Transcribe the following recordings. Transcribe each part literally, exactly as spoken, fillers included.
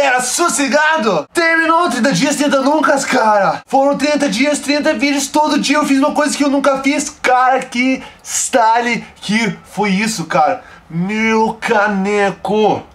galera, sossegado? Terminou trinta dias, trinta nunca, cara. Foram trinta dias, trinta vídeos, todo dia eu fiz uma coisa que eu nunca fiz. Cara, que style que foi isso, cara. Meu caneco.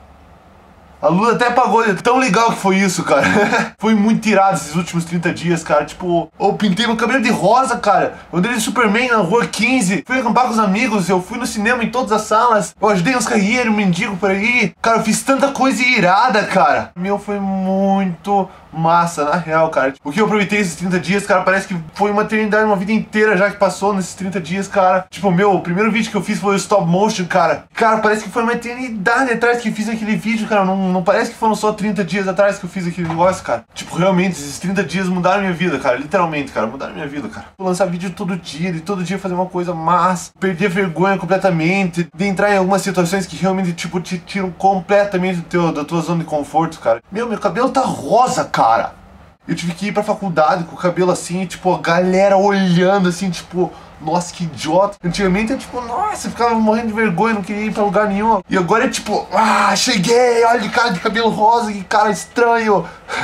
A luz até apagou, tão legal que foi isso, cara. Foi muito tirado esses últimos trinta dias, cara. Tipo, eu pintei meu cabelo de rosa, cara. Eu andei de Superman na rua quinze. Fui acampar com os amigos, eu fui no cinema em todas as salas. Eu ajudei uns carreiros, um mendigo por aí. Cara, eu fiz tanta coisa irada, cara. Meu, foi muito massa, na real, cara. O que eu aproveitei esses trinta dias, cara, parece que foi uma eternidade, uma vida inteira já que passou nesses trinta dias, cara. Tipo, meu, o primeiro vídeo que eu fiz foi o stop motion, cara. Cara, parece que foi uma eternidade atrás que eu fiz aquele vídeo, cara. Não, não parece que foram só trinta dias atrás que eu fiz aquele negócio, cara. Tipo, realmente, esses trinta dias mudaram minha vida, cara. Literalmente, cara, mudaram minha vida, cara. Vou lançar vídeo todo dia, e todo dia fazer uma coisa massa. Perder a vergonha completamente. De entrar em algumas situações que realmente, tipo, te tiram completamente do teu, da tua zona de conforto, cara. Meu, meu cabelo tá rosa, cara. Cara, eu tive que ir pra faculdade com o cabelo assim, tipo, a galera olhando assim, tipo, nossa, que idiota. Antigamente eu, tipo, nossa, eu ficava morrendo de vergonha, não queria ir pra lugar nenhum. E agora é tipo, ah, cheguei, olha de cara de cabelo rosa, que cara estranho.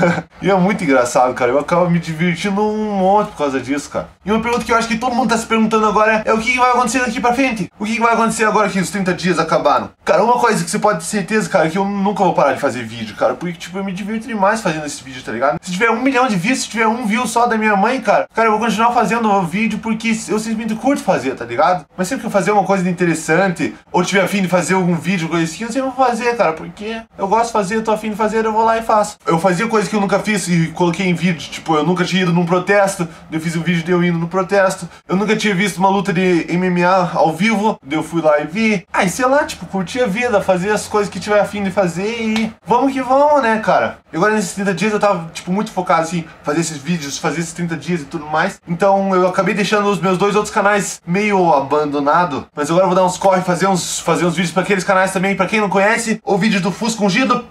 E é muito engraçado, cara. Eu acabo me divertindo um monte por causa disso, cara. E uma pergunta que eu acho que todo mundo tá se perguntando agora é o que vai acontecer daqui pra frente? O que vai acontecer agora que os trinta dias acabaram? Cara, uma coisa que você pode ter certeza, cara, é que eu nunca vou parar de fazer vídeo, cara. Porque, tipo, eu me divirto demais fazendo esse vídeo, tá ligado? Se tiver um milhão de views, se tiver um view só da minha mãe, cara, cara, eu vou continuar fazendo o vídeo porque eu simplesmente curto fazer, tá ligado? Mas sempre que eu fazer uma coisa interessante, ou tiver afim de fazer algum vídeo, coisa assim, eu sempre vou fazer, cara, porque eu gosto de fazer, eu tô afim de fazer, eu vou lá e faço. Eu fazia coisa que eu nunca fiz e coloquei em vídeo, tipo, eu nunca tinha ido num protesto, eu fiz um vídeo de eu indo no protesto, eu nunca tinha visto uma luta de M M A ao vivo, eu fui lá e vi. Ah, e sei lá, tipo, curtir a vida, fazer as coisas que tiver afim de fazer e vamos que vamos, né, cara? E agora nesses trinta dias eu tava, tipo, muito focado, assim, fazer esses vídeos, fazer esses trinta dias e tudo mais. Então eu acabei deixando os meus dois outros canais meio abandonado, mas agora eu vou dar uns corre, fazer uns, fazer uns vídeos pra aqueles canais também, pra quem não conhece, o vídeo do Fusca Ungido.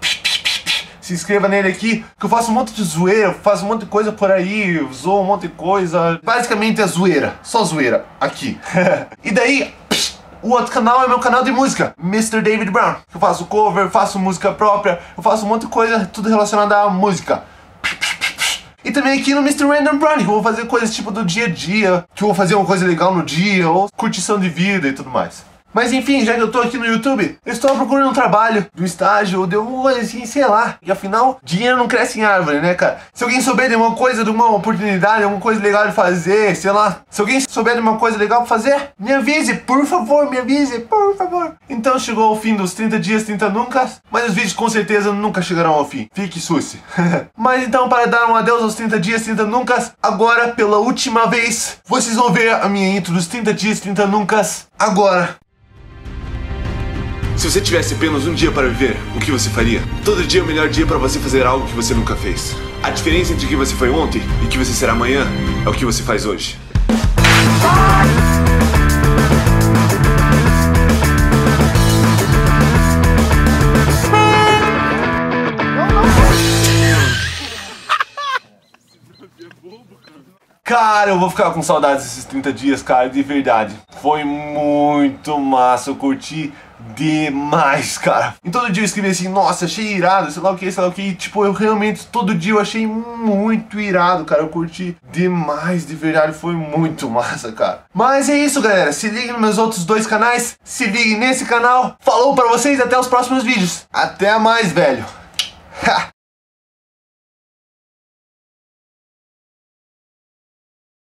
Se inscreva nele aqui, que eu faço um monte de zoeira, eu faço um monte de coisa por aí, eu zoo um monte de coisa. Basicamente é zoeira, só zoeira, aqui. E daí, o outro canal é meu canal de música, mister David Brown. Eu faço cover, faço música própria, eu faço um monte de coisa, tudo relacionado à música. E também aqui no mister Random Brownie, que eu vou fazer coisas tipo do dia a dia, que eu vou fazer uma coisa legal no dia, ou curtição de vida e tudo mais. Mas enfim, já que eu tô aqui no YouTube, eu estou procurando um trabalho, de um estágio, ou de alguma coisa assim, sei lá. E afinal, dinheiro não cresce em árvore, né, cara? Se alguém souber de uma coisa, de uma oportunidade, alguma coisa legal de fazer, sei lá. Se alguém souber de uma coisa legal pra fazer, me avise, por favor, me avise, por favor. Então chegou ao fim dos trinta dias, trinta nunca, mas os vídeos com certeza nunca chegarão ao fim. Fique susse. Mas então, para dar um adeus aos trinta dias, trinta nunca, agora, pela última vez, vocês vão ver a minha intro dos trinta dias, trinta nunca, agora. Se você tivesse apenas um dia para viver, o que você faria? Todo dia é o melhor dia para você fazer algo que você nunca fez. A diferença entre o que você foi ontem e o que você será amanhã é o que você faz hoje. Cara, eu vou ficar com saudades desses trinta dias, cara, de verdade. Foi muito massa, eu curti demais, cara. E todo dia eu escrevi assim, nossa, achei irado, sei lá o que, sei lá o que. E, tipo, eu realmente, todo dia eu achei muito irado, cara. Eu curti demais, de verdade, foi muito massa, cara. Mas é isso, galera. Se liguem nos meus outros dois canais, se liguem nesse canal. Falou pra vocês, até os próximos vídeos. Até mais, velho. Ha!